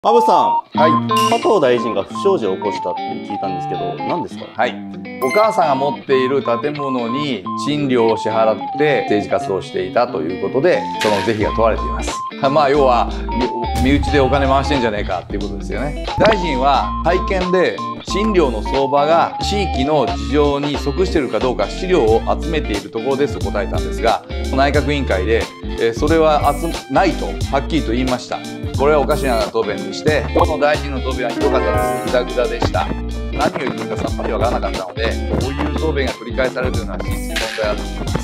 アブさん、 はい。 加藤大臣が不祥事を起こしたって聞いたんですけど、何ですか？ はい。お母さんが持っている建物に賃料を支払って政治活動をしていたということで、その是非が問われています。まあ要は身内でお金回してんじゃねえかっていうことですよね。大臣は会見で賃料の相場が地域の事情に即しているかどうか資料を集めているところですと答えたんですが、内閣委員会でそれはないとはっきりと言いました。これはおかしな答弁でして、今日の大臣の答弁はひどかったです。グダグダでした。何を言ってるかさっぱりわからなかったので、こういう答弁が繰り返されるというのは真実に問題あると思います。